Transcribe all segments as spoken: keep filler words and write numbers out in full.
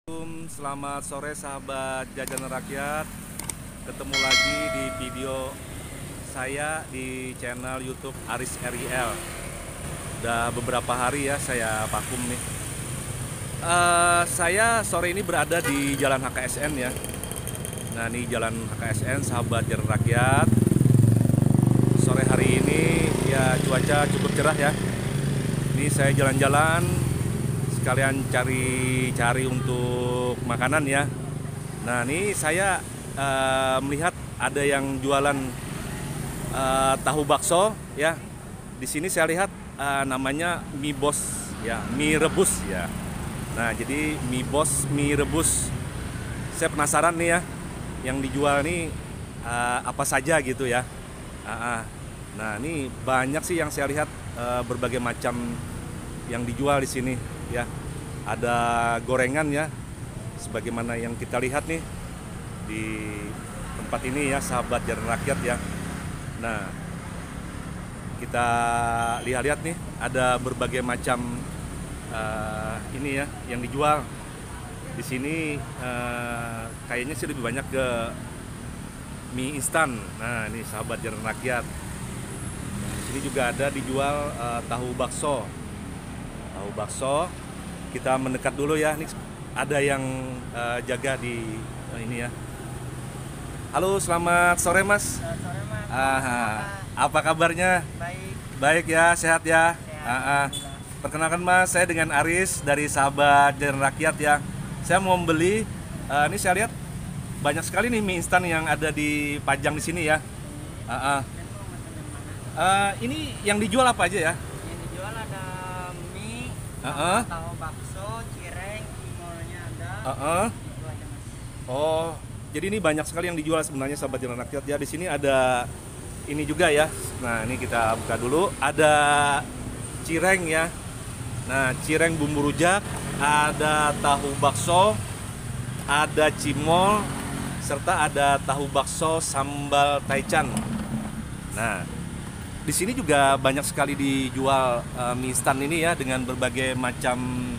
Assalamualaikum, selamat sore sahabat Jajanan Rakyat. Ketemu lagi di video saya di channel YouTube Aris R I L. Udah beberapa hari ya saya vakum nih. Uh, saya sore ini berada di Jalan H K S N ya. Nah ini Jalan H K S N sahabat Jajanan Rakyat. Sore hari ini ya cuaca cukup cerah ya. Ini saya jalan-jalan sekalian cari-cari untuk makanan ya. Nah ini saya uh, melihat ada yang jualan uh, tahu bakso ya. Di sini saya lihat uh, namanya mie bos ya, mie rebus ya. Nah jadi mie bos, mie rebus. Saya penasaran nih ya, yang dijual nih uh, apa saja gitu ya. Uh, uh. Nah ini banyak sih yang saya lihat uh, berbagai macam yang dijual di sini ya. Ada gorengan ya, sebagaimana yang kita lihat nih di tempat ini ya sahabat Jajanan Rakyat ya. Nah kita lihat-lihat nih ada berbagai macam uh, ini ya yang dijual di sini. Uh, kayaknya sih lebih banyak ke mie instan. Nah ini sahabat Jajanan Rakyat. Di sini juga ada dijual uh, tahu bakso. Tahu bakso. Kita mendekat dulu ya. Nih ada yang uh, jaga di uh, ini ya. Halo, selamat sore Mas. Selamat sore Mas. Aha. Apa kabarnya? Baik. Baik ya, sehat ya. Sehat. Aha. Perkenalkan Mas, saya dengan Aris dari sahabat Jajanan Rakyat ya. Saya mau membeli. Uh, ini saya lihat banyak sekali nih mie instan yang ada di pajang di sini ya. Aha. Uh, ini yang dijual apa aja ya? Yang dijual ada mie, Uh-uh. tahu bakso, cireng, cimolnya ada. Uh-uh. Itu aja Mas. Oh, jadi ini banyak sekali yang dijual sebenarnya sahabat Jajanan Rakyat ya. Di sini ada ini juga ya. Nah, ini kita buka dulu. Ada cireng ya. Nah, cireng bumbu rujak, ada tahu bakso, ada cimol, serta ada tahu bakso sambal taichan. Nah, di sini juga banyak sekali dijual uh, mie instan ini ya dengan berbagai macam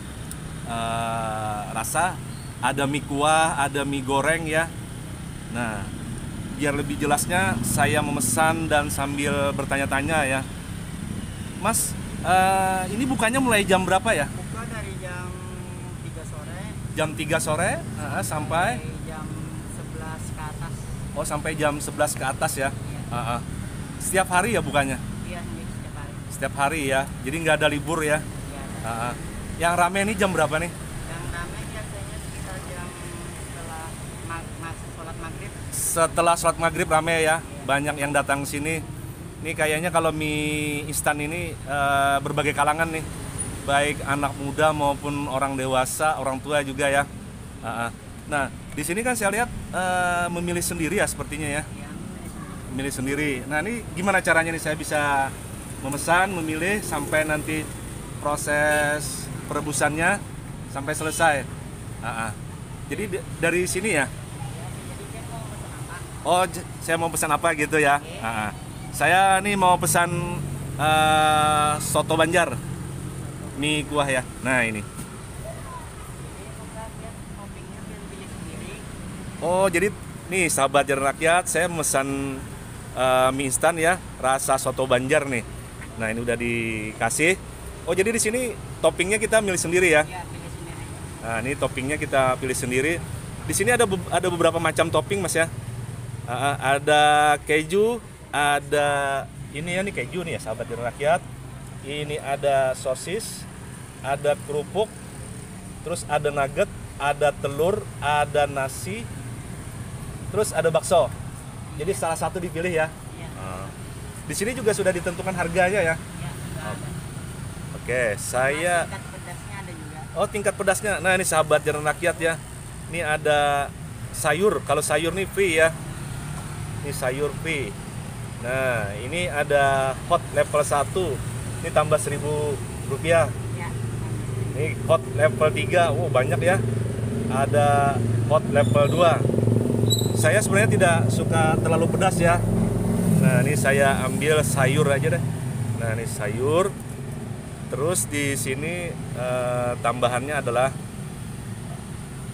uh, rasa. Ada mie kuah, ada mie goreng ya. Nah, biar lebih jelasnya saya memesan dan sambil bertanya-tanya ya. Mas, uh, ini bukanya mulai jam berapa ya? Buka dari jam tiga sore Jam tiga sore uh, sampai jam sebelas ke atas. oh sampai jam sebelas ke atas ya. Iya. Uh, uh. Setiap hari ya bukanya? Iya, nih setiap hari. Setiap hari ya. Jadi nggak ada libur ya. Iya. Uh, uh. Yang rame ini jam berapa nih? Yang ramai biasanya sekitar jam setelah mag- masuk sholat maghrib. Setelah sholat maghrib rame ya, banyak yang datang sini. Ini kayaknya kalau mie instan ini uh, berbagai kalangan nih, baik anak muda maupun orang dewasa, orang tua juga ya. Uh, uh. Nah, di sini kan saya lihat uh, memilih sendiri ya sepertinya ya, Iya. memilih sendiri. Nah ini gimana caranya nih saya bisa memesan, memilih sampai nanti proses perebusannya sampai selesai. Uh, uh. Jadi d- dari sini ya. Jadi dia mau pesan apa? Oh, j- saya mau pesan apa gitu ya? Ah, ah. Saya nih mau pesan uh, soto Banjar, mie kuah ya. Nah ini. Jadi buka dia toppingnya pilih sendiri. Oh, jadi nih sahabat Jajanan Rakyat, saya memesan uh, mie instan ya, rasa soto Banjar nih. Nah ini udah dikasih. Oh jadi di sini toppingnya kita milih sendiri ya? Iya, pilih sendiri. Nah ini toppingnya kita pilih sendiri. Di sini ada be- ada beberapa macam topping mas ya. Ah, ah, ada keju, ada ini ya nih keju nih ya sahabat Jajanan Rakyat. Ini ada sosis, ada kerupuk, terus ada nugget, ada telur, ada nasi, terus ada bakso. Jadi salah satu dipilih ya. Iya. Ah. Di sini juga sudah ditentukan harganya ya. Iya, sudah ada. Oke, saya Tingkat pedasnya ada juga. oh tingkat pedasnya. Nah ini sahabat Jajanan Rakyat ya. Ini ada sayur. Kalau sayur nih free ya. Ini sayur free. Nah ini ada hot level satu. Ini tambah seribu rupiah. Iya. Ini hot level tiga. Oh banyak ya. Ada hot level dua. Saya sebenarnya tidak suka terlalu pedas ya. Nah ini saya ambil sayur aja deh. Nah ini sayur. Terus di sini eh, tambahannya adalah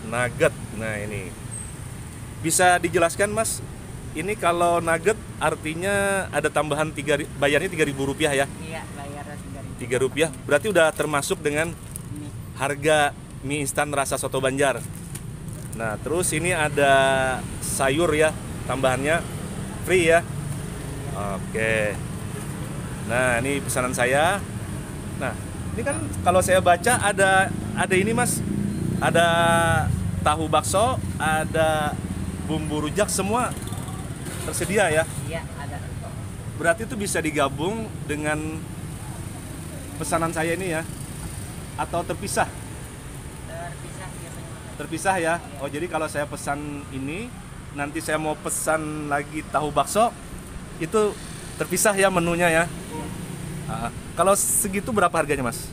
nugget. Nah ini bisa dijelaskan Mas, ini kalau nugget artinya ada tambahan tiga, bayarnya tiga ribu rupiah ya? Iya, bayarnya tiga ribu. tiga rupiah, berarti udah termasuk dengan Ini harga mie instan rasa soto Banjar. Nah terus ini ada sayur ya, tambahannya free ya. Oke. Nah ini pesanan saya. Nah ini kan kalau saya baca ada ada ini Mas, ada tahu bakso, ada bumbu rujak, semua tersedia ya. iya ada. Berarti itu bisa digabung dengan pesanan saya ini ya, atau terpisah? Terpisah biasanya. Terpisah ya. Oh jadi kalau saya pesan ini, nanti saya mau pesan lagi tahu bakso, itu terpisah ya menunya ya. Ah, kalau segitu berapa harganya Mas?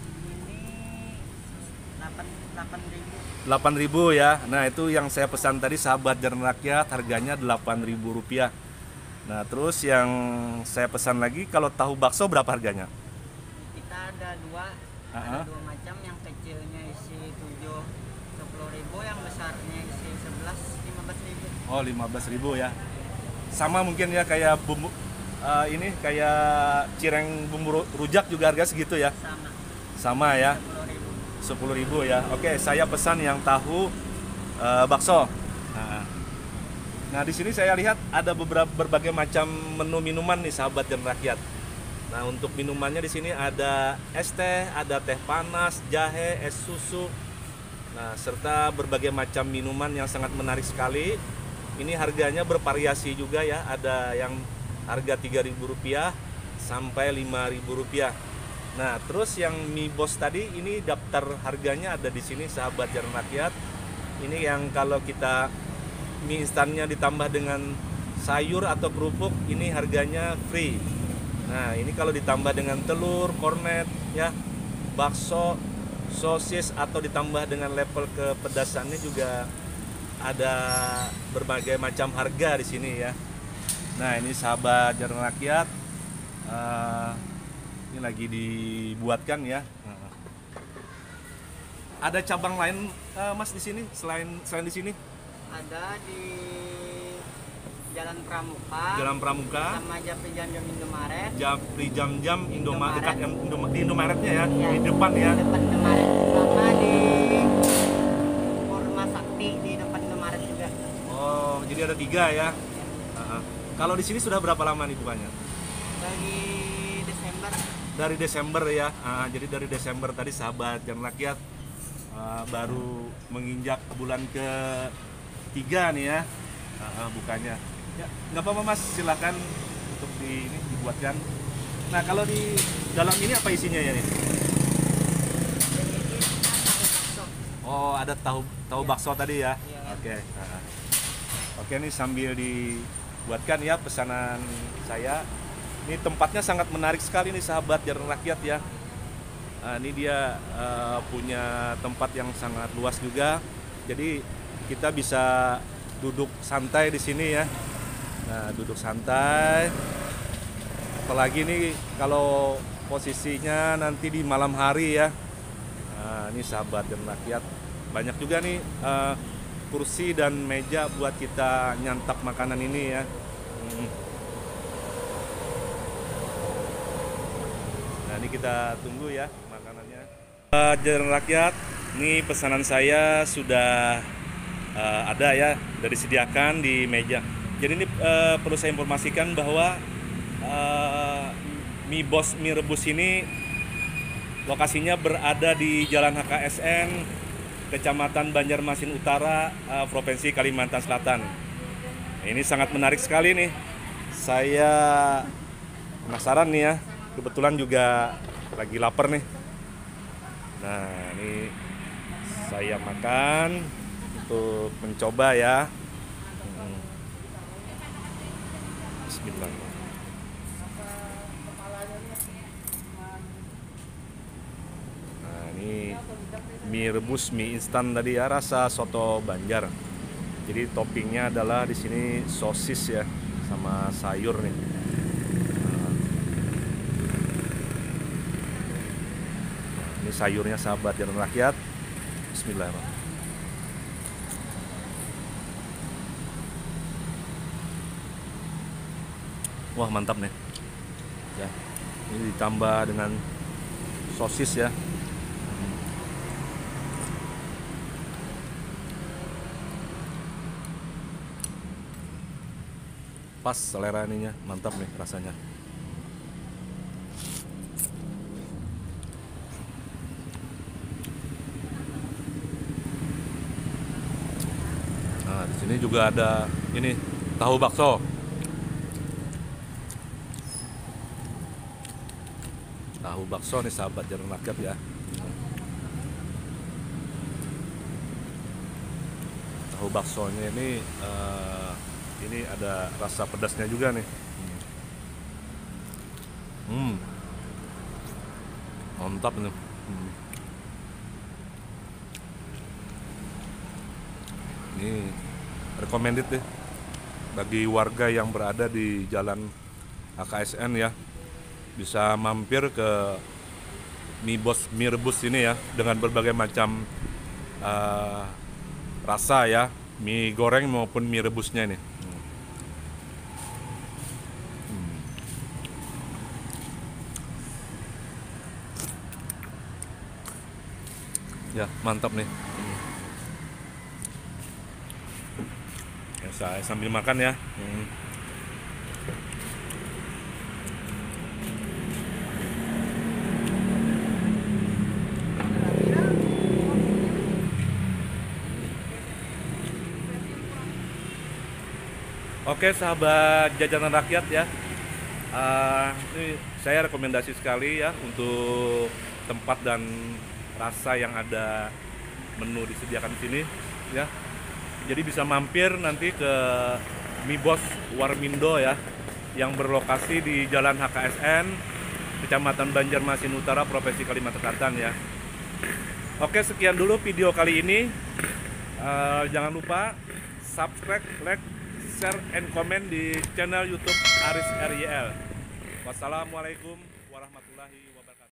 Ini delapan ribu. delapan ribu ya. Nah itu yang saya pesan tadi sahabat Jalan Rakyat, harganya delapan ribu rupiah. Nah terus yang saya pesan lagi kalau tahu bakso berapa harganya? Kita ada dua, Aha. ada dua macam. Yang kecilnya isi tujuh, sepuluh ribu, yang besarnya isi sebelas, lima belas ribu. Oh lima belas ribu ya. Sama mungkin ya kayak bumbu eh, ini kayak cireng bumbu ru- rujak juga harga segitu ya. Sama, Sama ya. sepuluh ribu. sepuluh ribu ya. Oke, saya pesan yang tahu eh, bakso. Nah, nah di sini saya lihat ada beberapa berbagai macam menu minuman nih sahabat Jalan Rakyat. Nah, untuk minumannya di sini ada es teh, ada teh panas, jahe, es susu. Nah, serta berbagai macam minuman yang sangat menarik sekali. Ini harganya bervariasi juga ya. Ada yang harga tiga ribu rupiah sampai lima ribu rupiah. Nah, terus yang mie bos tadi ini daftar harganya ada di sini sahabat Jalan Rakyat. Ini yang kalau kita mie instannya ditambah dengan sayur atau kerupuk, ini harganya free. Nah, ini kalau ditambah dengan telur, kornet ya, bakso, sosis atau ditambah dengan level kepedasannya juga ada berbagai macam harga di sini ya. Nah, ini sahabat Jalan Rakyat. eh, Ini lagi dibuatkan ya. Ada cabang lain eh, Mas di sini selain selain di sini? Ada di Jalan Pramuka, Jalan Pramuka, sama Japri Jam-Jam Indomaret. Japri Jam-Jam Indomaret, dekat Indomaret. yang Indoma- di Indomaretnya ya, Iya, di depan ya. depan Indomaret, sama di Purma Sakti di depan Indomaret juga. Oh, jadi ada tiga ya. Aha. Kalau di sini sudah berapa lama nih bukanya? Dari Desember. Dari Desember ya. Ah, jadi dari Desember tadi sahabat Jalan Rakyat ah, baru menginjak bulan ke tiga nih ya. Ah, ah, bukanya. Ya, nggak apa-apa Mas, silakan untuk di ini dibuatkan. Nah, kalau di dalam ini apa isinya ya nih? Jadi ini tahu bakso. Oh, ada tahu tahu Iya. bakso tadi ya. Iya. Oke. ah. Oke, nih sambil dibuatkan ya pesanan saya. Ini tempatnya sangat menarik sekali nih sahabat Jalan Rakyat ya. Nah, ini dia eh, punya tempat yang sangat luas juga. Jadi kita bisa duduk santai di sini ya. Nah, duduk santai. Apalagi nih kalau posisinya nanti di malam hari ya. Nah, ini sahabat Jalan Rakyat. Banyak juga nih eh, kursi dan meja buat kita nyantap makanan ini ya. Hmm. Nah, ini kita tunggu ya makanannya. Uh, Jalan Rakyat, ini pesanan saya sudah uh, ada ya, sudah disediakan di meja. Jadi ini uh, perlu saya informasikan bahwa uh, mie bos mie rebus ini lokasinya berada di Jalan H K S N, Kecamatan Banjarmasin Utara, uh, Provinsi Kalimantan Selatan. Ini sangat menarik sekali nih. Saya penasaran nih ya. Kebetulan juga lagi lapar nih. Nah, ini saya makan untuk mencoba ya. Hmm. Bismillah. Nah, ini mie rebus mie instan tadi ya, rasa soto Banjar. Jadi toppingnya adalah di sini sosis ya, sama sayur nih. Nah, ini sayurnya sahabat Jalan Rakyat. Bismillahirrahmanirrahim. Wah, mantap nih. Ya. Ini ditambah dengan sosis ya. Pas selera ininya, mantap nih rasanya. Nah, di sini juga ada ini tahu bakso. Tahu bakso nih sahabat Jalan Rakyat ya. Tahu baksonya ini uh, ini ada rasa pedasnya juga nih. Hmm, mantap nih. Hmm. Ini recommended deh bagi warga yang berada di Jalan H K S N ya. Bisa mampir ke mie bos mie rebus ini ya, dengan berbagai macam uh, rasa ya, mie goreng maupun mie rebusnya ini. Hmm. Ya, mantap nih. Hmm. Ya, saya sambil makan ya. Hmm. Oke sahabat Jajanan Rakyat ya, uh, ini saya rekomendasi sekali ya untuk tempat dan rasa yang ada menu disediakan di sini ya. Jadi bisa mampir nanti ke Mie Bos Warmindo ya, yang berlokasi di Jalan H K S N, Kecamatan Banjarmasin Utara, Provinsi Kalimantan Selatan ya. Oke, sekian dulu video kali ini. Uh, jangan lupa subscribe, like, share, and comment di channel YouTube Aris R Y L. Wassalamualaikum warahmatullahi wabarakatuh.